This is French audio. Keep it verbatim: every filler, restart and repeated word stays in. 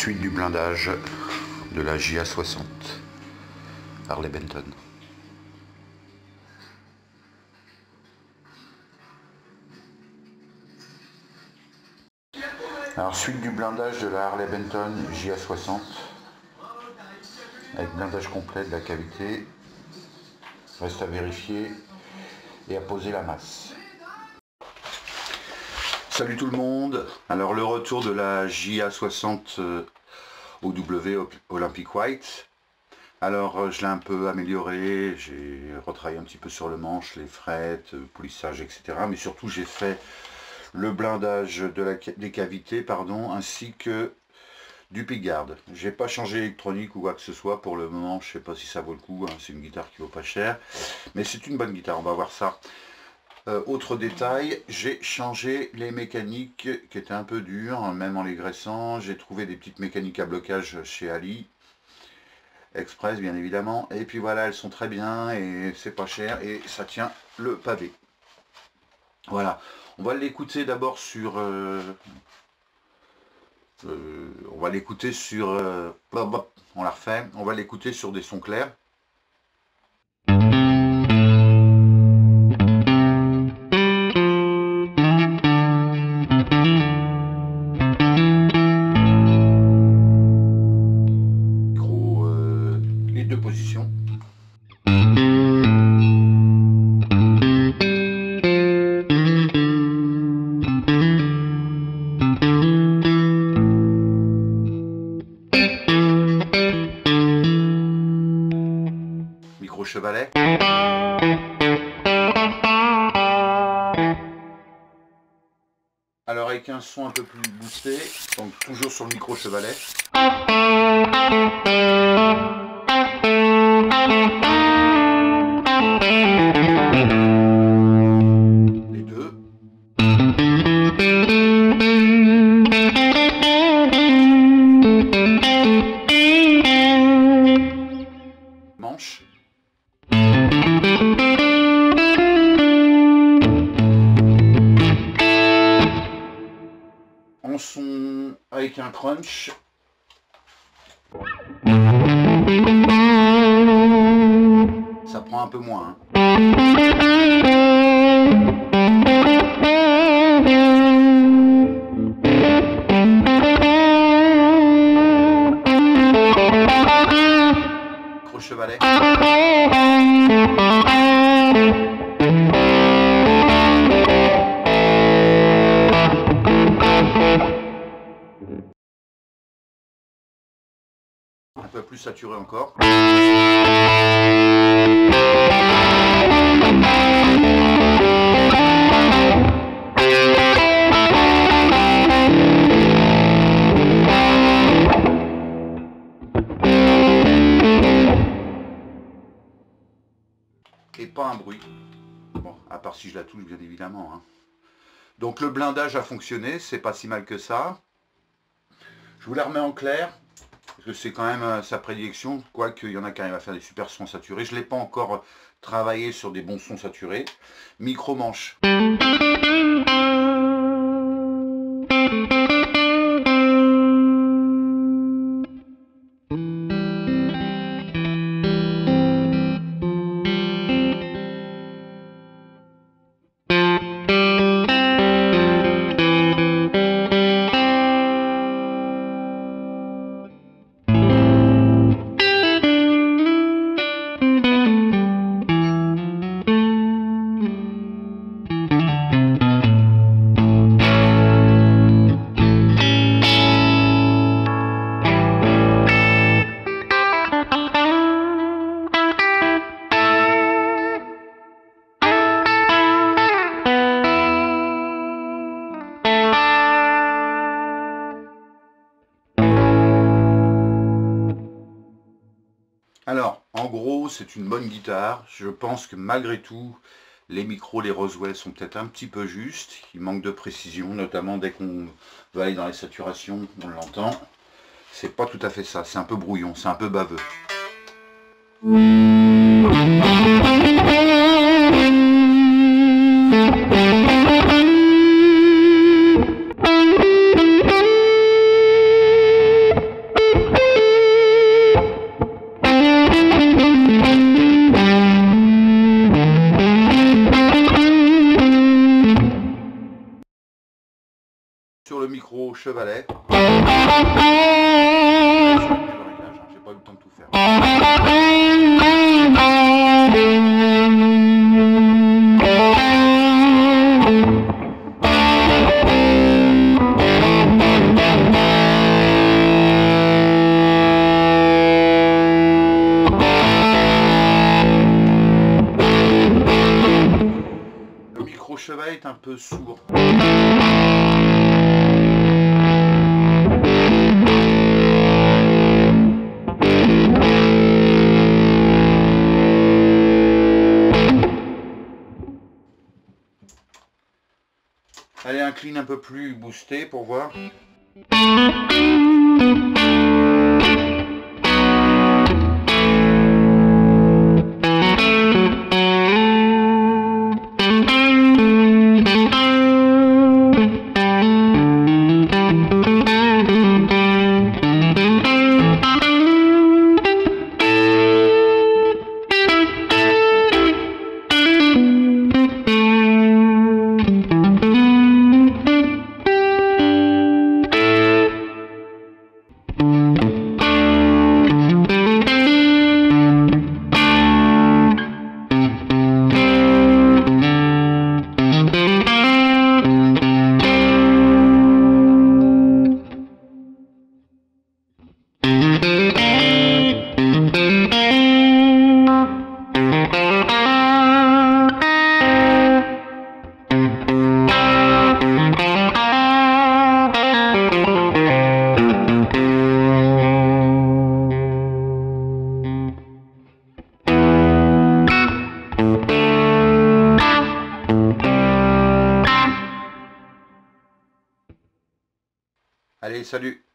suite du blindage de la J A soixante Harley Benton. Alors suite du blindage de la Harley Benton J A soixante avec blindage complet de la cavité, reste à vérifier et à poser la masse. Salut tout le monde, alors le retour de la J A soixante O W Olympic White. Alors je l'ai un peu amélioré, j'ai retravaillé un petit peu sur le manche, les frettes, polissage, et cetera. Mais surtout j'ai fait le blindage de la, des cavités, pardon, ainsi que du pickguard. J'ai pas changé l'électronique ou quoi que ce soit pour le moment, je sais pas si ça vaut le coup, hein. C'est une guitare qui vaut pas cher, mais c'est une bonne guitare, on va voir ça. Euh, autre détail, j'ai changé les mécaniques qui étaient un peu dures, même en les graissant. J'ai trouvé des petites mécaniques à blocage chez Ali Express, bien évidemment. Et puis voilà, elles sont très bien et c'est pas cher et ça tient le pavé. Voilà, on va l'écouter d'abord sur... Euh, euh, on va l'écouter sur... Euh, on la refait, on va l'écouter sur des sons clairs. Micro chevalet. Alors avec un son un peu plus boosté, donc toujours sur le micro chevalet. Les deux. Manche. En son avec un crunch. Ça prend un peu moins. Hein. Chevalet. Un peu plus saturé encore. Et pas un bruit. Bon, à part si je la touche, bien évidemment. Hein. Donc le blindage a fonctionné, c'est pas si mal que ça. Je vous la remets en clair, parce que c'est quand même euh, sa prédilection, quoique il y en a qui arrivent à faire des super sons saturés. Je ne l'ai pas encore travaillé sur des bons sons saturés. Micro manche. Alors, en gros, c'est une bonne guitare. Je pense que malgré tout, les micros, les Roswell sont peut-être un petit peu justes. Il manque de précision, notamment dès qu'on va aller dans les saturations, on l'entend. C'est pas tout à fait ça, c'est un peu brouillon, c'est un peu baveux. le micro chevalet. J'ai pas eu le temps de tout faire. Le micro chevalet est un peu sourd. Allez, un clean un peu plus boosté pour voir. Allez, salut!